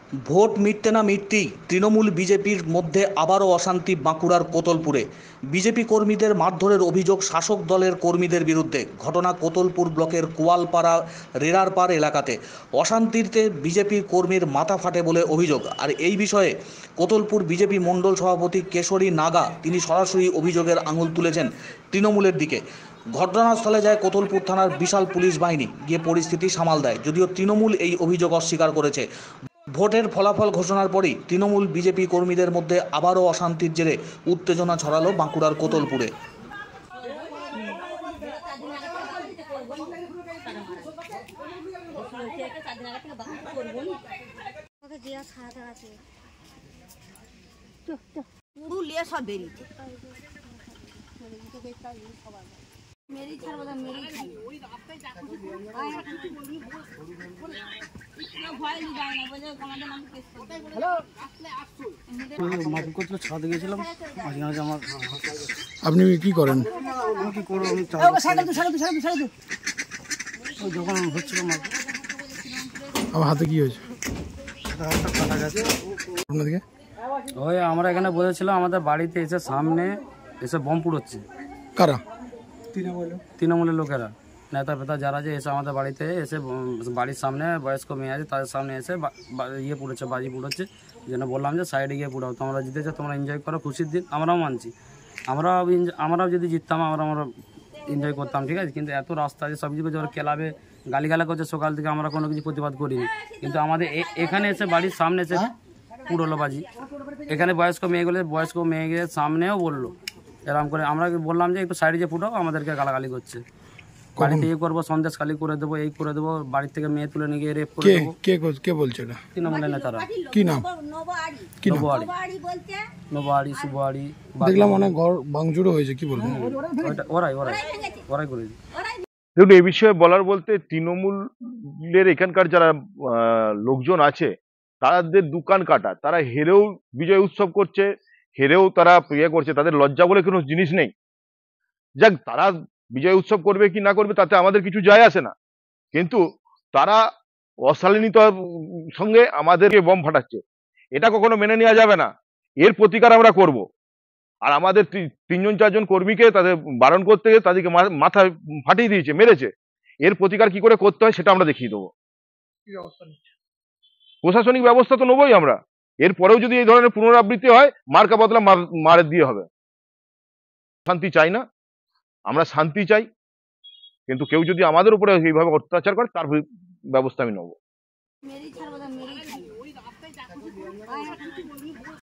Vote মিটতে না মিটতেই তৃণমূল বিজেপির মধ্যে আবারও অশান্তি বাঁকুড়ার কোতলপুরে। বিজেপি কর্মীদের মারধরের অভিযোগ শাসক দলের কর্মীদের বিরুদ্ধে। ঘটনা কোতলপুর ব্লকের কোয়ালপাড়া রেরারপাড় এলাকাতে। অশান্তিতে বিজেপি কর্মীর মাথা ফাটে বলে অভিযোগ। আর এই বিষয়ে কোতলপুর বিজেপি মণ্ডল সভাপতি কেশরী নাগা তিনি সরাসরি অভিযোগের আঙুল তুলেছেন তৃণমূলের দিকে। ঘটনাস্থলে যায় কোতলপুর থানার বিশাল পুলিশ বাহিনী, গিয়ে পরিস্থিতি সামাল দেয়, যদিও তৃণমূল এই অভিযোগ অস্বীকার করেছে। ভোটের ফলাফল ঘোষণার পরই তৃণমূল বিজেপি কর্মীদের মধ্যে আবারও অশান্তির জেরে উত্তেজনা ছড়ালো বাঁকুড়ার কোতলপুরে। পুরুলিয়া সব বেরিয়েছে মেরি ছাড়বো না মেরি ছাদ গিয়েছিলাম। আপনি কি করেন? আমি কি করবো, যখন হচ্ছিল আমার হাতে কি হয়েছে? কাটা গেছে। আপনাদেরকে ওই আমরা এখানে বলেছিলাম আমাদের বাড়িতে এসে সামনে এসে বোম পুড়োচ্ছে। কারা? তৃণমূলের লোকেরা, নেতা ফেতা যারা যে এসে আমাদের বাড়িতে এসে বাড়ির সামনে বয়স্ক মেয়ে আছে তাদের সামনে এসে ইয়ে পুড়েছে, বাজি পুড়োচ্ছে। এই জন্য বললাম যে সাইডে গিয়ে পুড়াও, তোমরা জিতেছো, তোমরা এনজয় করো, খুশির দিন, আমরাও মানছি। আমরাও যদি জিততাম আমরা এনজয় করতাম, ঠিক আছে। কিন্তু এত রাস্তা আছে, সব কিছু ওরা ক্লাবে গালিগালা করছে সকাল থেকে, আমরা কোনো কিছু প্রতিবাদ করিনি। কিন্তু আমাদের এখানে এসে বাড়ির সামনে এসে পুড়লো বাজি। এখানে বয়স্ক মেয়েগুলোর সামনেও বললো এরকম করে। আমরা বললাম যে একটু সাইডে যে ফুটাও, আমাদেরকে গালাগালি করছে। বাড়িতে এই করবো, সন্দেশ খালি করে দেবো, এই করে দেবো, বাড়ির থেকে মেয়ে তুলে নিয়ে গিয়ে রেপ করে দেবো। কে বলছে এটা? তৃণমূলের নেতারা। কি নাম? নবাড়ি শুভবাড়ি। দেখলাম অনেক ঘর ভাঙচুরও হয়েছে, কি বলবো? ওরাই করেছে। দেখুন, এই বিষয়ে বলার বলতে তৃণমূলের এখানকার যারা লোকজন আছে তাদের দোকান কাটা, তারা হেরেও বিজয় উৎসব করছে, হেরেও তারা ইয়ে করছে, তাদের লজ্জা বলে কোনো জিনিস নেই। যাক, তারা বিজয় উৎসব করবে কি না করবে তাতে আমাদের কিছু যায় আসে না, কিন্তু তারা অশালীনতার সঙ্গে আমাদেরকে বম ফাটাচ্ছে, এটা কখনো মেনে নেওয়া যাবে না। এর প্রতিকার আমরা করব। আর আমাদের তিনজন চারজন কর্মীকে তাদের বারণ করতে গিয়ে তাদেরকে মাথায় ফাটিয়ে দিয়েছে, মেরেছে। এর প্রতিকার কি করে করতে হয় সেটা আমরা দেখিয়ে দেবো। প্রশাসনিক ব্যবস্থা তো নেবই আমরা। এরপরেও যদি এই ধরনের পুনরাবৃত্তি হয়, মার্কা বদলা মার দিয়ে হবে। শান্তি চাই না, আমরা শান্তি চাই, কিন্তু কেউ যদি আমাদের উপরে এইভাবে অত্যাচার করে তার ব্যবস্থা আমি নেবো।